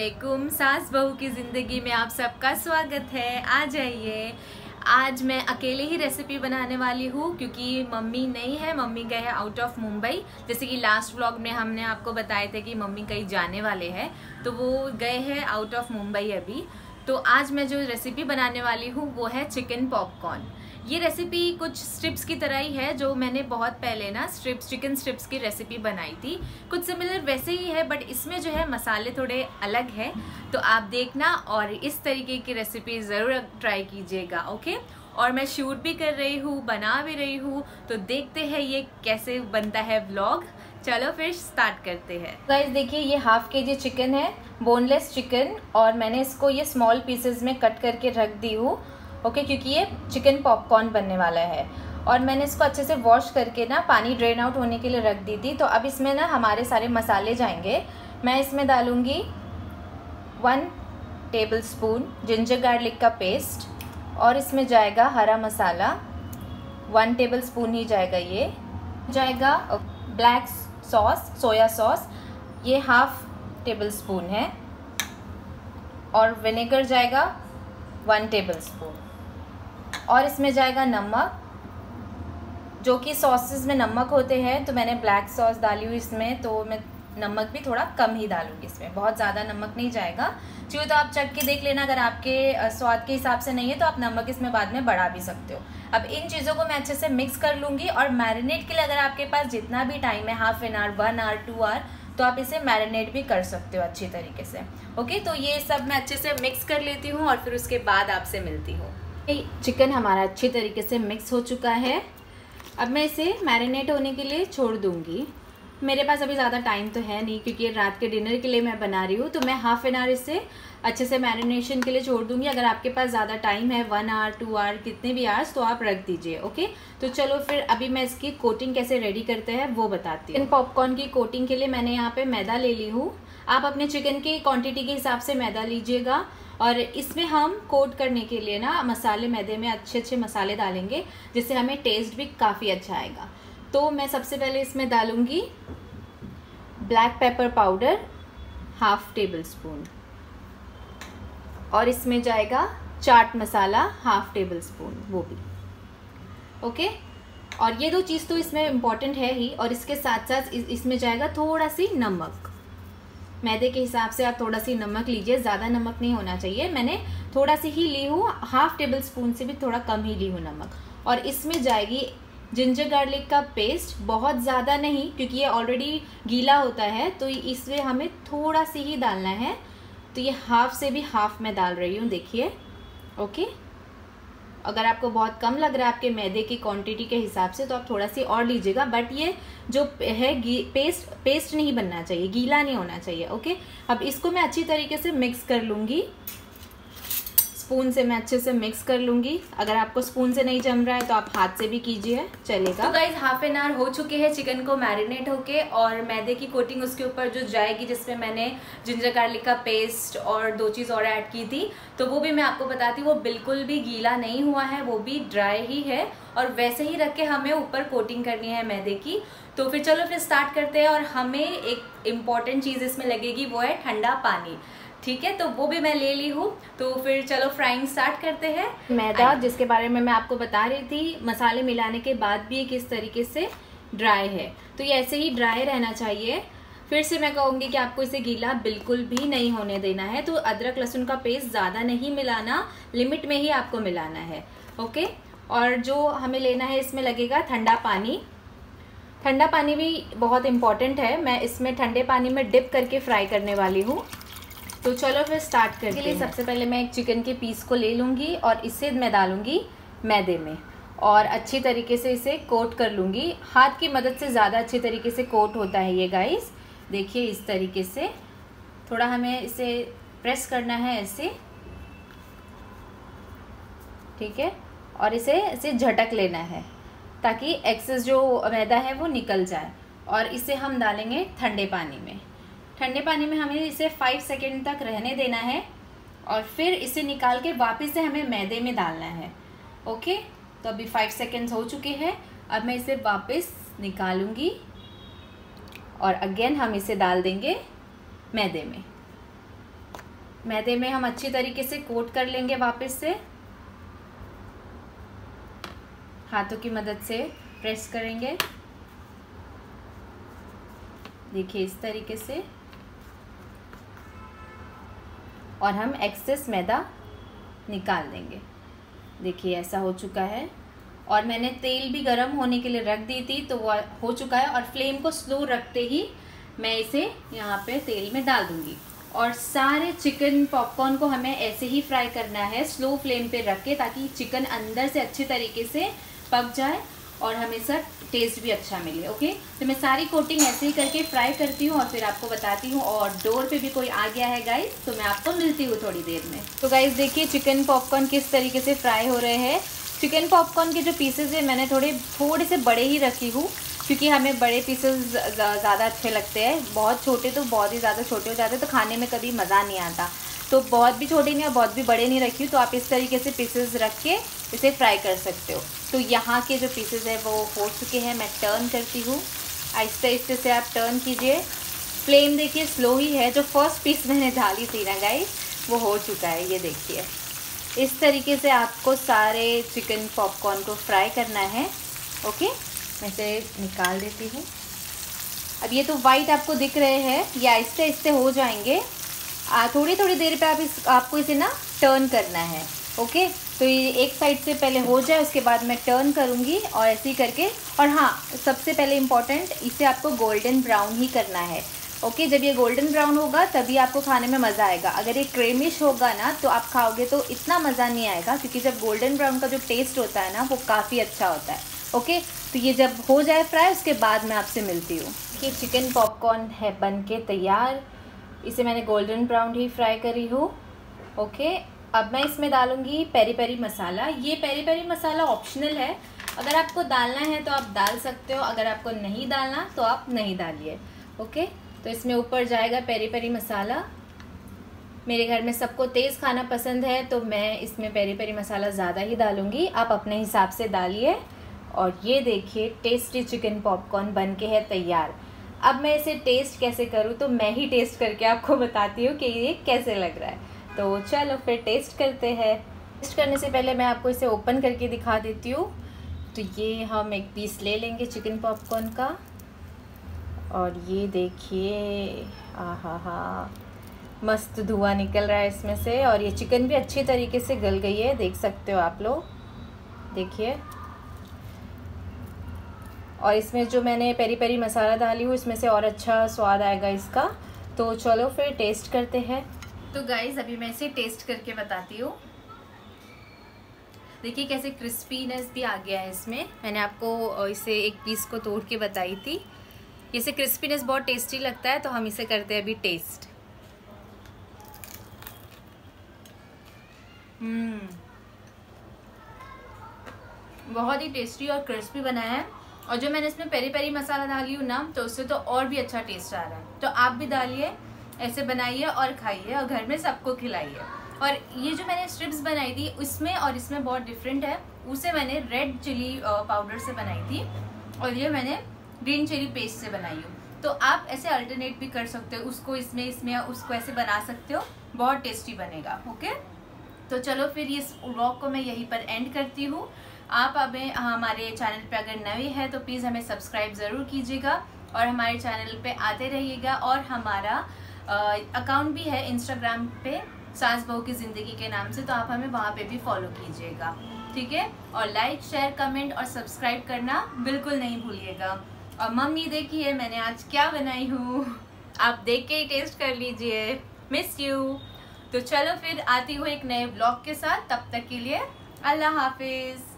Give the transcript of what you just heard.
वालेकुम। सास बहू की ज़िंदगी में आप सबका स्वागत है। आ जाइए। आज मैं अकेले ही रेसिपी बनाने वाली हूँ क्योंकि मम्मी नहीं है, मम्मी गए हैं आउट ऑफ मुंबई। जैसे कि लास्ट व्लॉग में हमने आपको बताए थे कि मम्मी कहीं जाने वाले हैं, तो वो गए हैं आउट ऑफ मुंबई अभी। तो आज मैं जो रेसिपी बनाने वाली हूँ वो है चिकन पॉपकॉर्न। ये रेसिपी कुछ स्ट्रिप्स की तरह ही है जो मैंने बहुत पहले ना चिकन स्ट्रिप्स की रेसिपी बनाई थी। कुछ सिमिलर वैसे ही है, बट इसमें जो है मसाले थोड़े अलग है। तो आप देखना और इस तरीके की रेसिपी ज़रूर ट्राई कीजिएगा। ओके। और मैं शूट भी कर रही हूँ, बना भी रही हूँ, तो देखते हैं ये कैसे बनता है व्लॉग। चलो फिर स्टार्ट करते हैं। गाइस देखिए, ये हाफ केजी चिकन है, बोनलेस चिकन, और मैंने इसको ये स्मॉल पीसेस में कट करके रख दी हूँ। ओके, क्योंकि ये चिकन पॉपकॉर्न बनने वाला है। और मैंने इसको अच्छे से वॉश करके ना पानी ड्रेन आउट होने के लिए रख दी थी। तो अब इसमें ना हमारे सारे मसाले जाएंगे। मैं इसमें डालूँगी 1 टेबलस्पून जिंजर गार्लिक का पेस्ट, और इसमें जाएगा हरा मसाला 1 टेबलस्पून ही जाएगा। ये जाएगा ब्लैक सॉस, सोया सॉस, ये हाफ टेबलस्पून है, और विनेगर जाएगा 1 टेबलस्पून, और इसमें जाएगा नमक, जो कि सॉसेस में नमक होते हैं, तो मैंने ब्लैक सॉस डाली हुई इसमें, तो मैं नमक भी थोड़ा कम ही डालूंगी इसमें, बहुत ज़्यादा नमक नहीं जाएगा। चाहिए तो आप चख के देख लेना, अगर आपके स्वाद के हिसाब से नहीं है तो आप नमक इसमें बाद में बढ़ा भी सकते हो। अब इन चीज़ों को मैं अच्छे से मिक्स कर लूँगी, और मैरिनेट के लिए अगर आपके पास जितना भी टाइम है, half an hour, 1 hour, 2 hour, तो आप इसे मैरिनेट भी कर सकते हो अच्छी तरीके से। ओके, तो ये सब मैं अच्छे से मिक्स कर लेती हूँ और फिर उसके बाद आपसे मिलती हूँ। चिकन हमारा अच्छी तरीके से मिक्स हो चुका है। अब मैं इसे मैरिनेट होने के लिए छोड़ दूँगी। मेरे पास अभी ज़्यादा टाइम तो है नहीं, क्योंकि रात के डिनर के लिए मैं बना रही हूँ, तो मैं हाफ एन आवर इसे अच्छे से मैरिनेशन के लिए छोड़ दूँगी। अगर आपके पास ज़्यादा टाइम है, 1 आवर, 2 आवर, कितने भी आवर्स, तो आप रख दीजिए। ओके, तो चलो फिर अभी मैं इसकी कोटिंग कैसे रेडी करते हैं वो बताती हूँ। इन पॉपकॉर्न की कोटिंग के लिए मैंने यहाँ पे मैदा ले ली हूँ। आप अपने चिकन की क्वांटिटी के हिसाब से मैदा लीजिएगा, और इसमें हम कोट करने के लिए ना मसाले, मैदे में अच्छे अच्छे मसाले डालेंगे, जिससे हमें टेस्ट भी काफ़ी अच्छा आएगा। तो मैं सबसे पहले इसमें डालूँगी black pepper powder half tablespoon, और इसमें जाएगा चाट मसाला हाफ टेबलस्पून, वो भी। ओके, और ये 2 चीज़ तो इसमें इम्पॉर्टेंट है ही, और इसके साथ साथ इसमें जाएगा थोड़ा सी नमक। मैदे के हिसाब से आप थोड़ा सी नमक लीजिए, ज़्यादा नमक नहीं होना चाहिए। मैंने थोड़ा सी ही ली हूँ, हाफ टेबलस्पून से भी थोड़ा कम ही ली हूँ नमक। और इसमें जाएगी जिंजर गार्लिक का पेस्ट, बहुत ज़्यादा नहीं, क्योंकि ये ऑलरेडी गीला होता है, तो इसमें हमें थोड़ा सी ही डालना है। तो ये हाफ से भी हाफ मैं डाल रही हूँ, देखिए। ओके, अगर आपको बहुत कम लग रहा है आपके मैदे की क्वांटिटी के हिसाब से, तो आप थोड़ा सी और लीजिएगा, बट ये जो है पेस्ट नहीं बनना चाहिए, गीला नहीं होना चाहिए। ओके, अब इसको मैं अच्छी तरीके से मिक्स कर लूँगी। स्पून से मैं अच्छे से मिक्स कर लूँगी। अगर आपको स्पून से नहीं जम रहा है तो आप हाथ से भी कीजिए, चलेगा। तो गाइस, हाफ एन आवर हो चुके हैं चिकन को मैरिनेट होके, और मैदे की कोटिंग उसके ऊपर जो जाएगी, जिसमें मैंने जिंजर गार्लिक का पेस्ट और 2 चीज़ और ऐड की थी, तो वो भी मैं आपको बताती हूँ। वो बिल्कुल भी गीला नहीं हुआ है, वो भी ड्राई ही है, और वैसे ही रख के हमें ऊपर कोटिंग करनी है मैदे की। तो फिर चलो फिर स्टार्ट करते हैं। और हमें एक इम्पॉर्टेंट चीज़ इसमें लगेगी, वो है ठंडा पानी। ठीक है, तो वो भी मैं ले ली हूँ। तो फिर चलो फ्राइंग स्टार्ट करते हैं। मैदा, जिसके बारे में मैं आपको बता रही थी, मसाले मिलाने के बाद भी किस तरीके से ड्राई है, तो ये ऐसे ही ड्राई रहना चाहिए। फिर से मैं कहूँगी कि आपको इसे गीला बिल्कुल भी नहीं होने देना है। तो अदरक लहसुन का पेस्ट ज़्यादा नहीं मिलाना, लिमिट में ही आपको मिलाना है। ओके, और जो हमें लेना है, इसमें लगेगा ठंडा पानी। ठंडा पानी भी बहुत इम्पॉर्टेंट है। मैं इसमें ठंडे पानी में डिप करके फ्राई करने वाली हूँ। तो चलो फिर स्टार्ट करते हैं। सबसे पहले मैं एक चिकन के पीस को ले लूँगी, और इसे मैं डालूँगी मैदे में, और अच्छी तरीके से इसे कोट कर लूँगी। हाथ की मदद से ज़्यादा अच्छी तरीके से कोट होता है ये गाइस। देखिए, इस तरीके से थोड़ा हमें इसे प्रेस करना है ऐसे, ठीक है, और इसे झटक लेना है, ताकि एक्सेस जो मैदा है वो निकल जाए। और इसे हम डालेंगे ठंडे पानी में। ठंडे पानी में हमें इसे 5 सेकेंड तक रहने देना है, और फिर इसे निकाल के वापस से हमें मैदे में डालना है। ओके, तो अभी 5 सेकेंड्स हो चुके हैं। अब मैं इसे वापस निकालूंगी, और अगेन हम इसे डाल देंगे मैदे में। मैदे में हम अच्छी तरीके से कोट कर लेंगे, वापस से हाथों की मदद से प्रेस करेंगे। देखिए इस तरीके से, और हम एक्सेस मैदा निकाल देंगे। देखिए ऐसा हो चुका है, और मैंने तेल भी गरम होने के लिए रख दी थी, तो वो हो चुका है। और फ्लेम को स्लो रखते ही मैं इसे यहाँ पे तेल में डाल दूँगी। और सारे चिकन पॉपकॉर्न को हमें ऐसे ही फ्राई करना है, स्लो फ्लेम पे रख के, ताकि चिकन अंदर से अच्छे तरीके से पक जाए और हमें सब टेस्ट भी अच्छा मिले। ओके, तो मैं सारी कोटिंग ऐसे ही करके फ्राई करती हूँ और फिर आपको बताती हूँ। और डोर पे भी कोई आ गया है गाइस, तो मैं आपको मिलती हूँ थोड़ी देर में। तो गाइस देखिए चिकन पॉपकॉर्न किस तरीके से फ्राई हो रहे हैं। चिकन पॉपकॉर्न के जो पीसेज है मैंने थोड़े से बड़े ही रखी हूँ, क्योंकि हमें बड़े पीसेस ज़्यादा अच्छे लगते हैं। बहुत छोटे तो बहुत ही ज़्यादा छोटे हो जाते हैं, तो खाने में कभी मज़ा नहीं आता। तो बहुत भी छोटे नहीं और बहुत भी बड़े नहीं रखी हूँ, तो आप इस तरीके से पीसेस रख के इसे फ्राई कर सकते हो। तो यहाँ के जो पीसेस है वो हो चुके हैं, मैं टर्न करती हूँ। आहिस्ते आहिस्ते से आप टर्न कीजिए। फ्लेम देखिए स्लो ही है। जो फर्स्ट पीस मैंने डाली थी ना गाइस, वो हो चुका है, ये देखिए। इस तरीके से आपको सारे चिकन पॉपकॉर्न को फ्राई करना है। ओके, मैं इसे निकाल देती हूँ। अब ये तो वाइट आपको दिख रहे हैं, ये आहिस्ते आहिस्ते हो जाएंगे। थोड़ी थोड़ी देर पे आपको इसे ना टर्न करना है। ओके, तो ये एक साइड से पहले हो जाए, उसके बाद मैं टर्न करूँगी और ऐसे ही करके। और हाँ, सबसे पहले इम्पॉर्टेंट, इसे आपको गोल्डन ब्राउन ही करना है। ओके, जब ये गोल्डन ब्राउन होगा तभी आपको खाने में मज़ा आएगा। अगर ये क्रेमिश होगा ना तो आप खाओगे तो इतना मज़ा नहीं आएगा, क्योंकि जब गोल्डन ब्राउन का जो टेस्ट होता है ना वो काफ़ी अच्छा होता है। ओके, तो ये जब हो जाए फ्राई, उसके बाद मैं आपसे मिलती हूँ। कि चिकन पॉपकॉर्न है बन के तैयार। इसे मैंने गोल्डन ब्राउन ही फ्राई करी हूँ। ओके, अब मैं इसमें डालूँगी पेरी पेरी मसाला। ये पेरी पेरी मसाला ऑप्शनल है, अगर आपको डालना है तो आप डाल सकते हो, अगर आपको नहीं डालना तो आप नहीं डालिए। ओके, तो इसमें ऊपर जाएगा पेरी पेरी मसाला। मेरे घर में सबको तेज़ खाना पसंद है, तो मैं इसमें पेरी पेरी मसाला ज़्यादा ही डालूँगी, आप अपने हिसाब से डालिए। और ये देखिए टेस्टी चिकन पॉपकॉर्न बन के है तैयार। अब मैं इसे टेस्ट कैसे करूँ, तो मैं ही टेस्ट करके आपको बताती हूँ कि ये कैसे लग रहा है। तो चलो फिर टेस्ट करते हैं। टेस्ट करने से पहले मैं आपको इसे ओपन करके दिखा देती हूँ। तो ये हम एक पीस ले लेंगे चिकन पॉपकॉर्न का, और ये देखिए, आहा, मस्त धुआं निकल रहा है इसमें से। और ये चिकन भी अच्छी तरीके से गल गई है, देख सकते हो आप लोग, देखिए। और इसमें जो मैंने पेरी पेरी मसाला डाली हूँ, इसमें से और अच्छा स्वाद आएगा इसका। तो चलो फिर टेस्ट करते हैं। तो गाइज़ अभी मैं इसे टेस्ट करके बताती हूँ। देखिए कैसे क्रिस्पीनेस भी आ गया है इसमें। मैंने आपको इसे एक पीस को तोड़ के बताई थी। इसे क्रिस्पीनेस बहुत टेस्टी लगता है, तो हम इसे करते हैं अभी टेस्ट। बहुत ही टेस्टी और क्रिस्पी बना है। और जो मैंने इसमें पेरी पेरी मसाला डाली हूँ ना, तो उससे तो और भी अच्छा टेस्ट आ रहा है। तो आप भी डालिए, ऐसे बनाइए और खाइए, और घर में सबको खिलाइए। और ये जो मैंने स्ट्रिप्स बनाई थी उसमें और इसमें बहुत डिफरेंट है। उसे मैंने रेड चिली पाउडर से बनाई थी, और ये मैंने ग्रीन चिली पेस्ट से बनाई हूँ। तो आप ऐसे अल्टरनेट भी कर सकते हो, उसको इसमें उसको ऐसे बना सकते हो, बहुत टेस्टी बनेगा। ओके, तो चलो फिर इस व्लॉग को मैं यहीं पर एंड करती हूँ। आप हमें हमारे चैनल पे अगर नए हैं तो प्लीज़ हमें सब्सक्राइब ज़रूर कीजिएगा, और हमारे चैनल पे आते रहिएगा। और हमारा अकाउंट भी है इंस्टाग्राम पे, सास बहू की ज़िंदगी के नाम से, तो आप हमें वहाँ पे भी फॉलो कीजिएगा, ठीक है। और लाइक, शेयर, कमेंट और सब्सक्राइब करना बिल्कुल नहीं भूलिएगा। और मम्मी देखिए मैंने आज क्या बनाई हूँ, आप देख के ही टेस्ट कर लीजिए। Miss you. तो चलो फिर आती हूँ एक नए ब्लॉग के साथ, तब तक के लिए अल्लाह हाफिज़।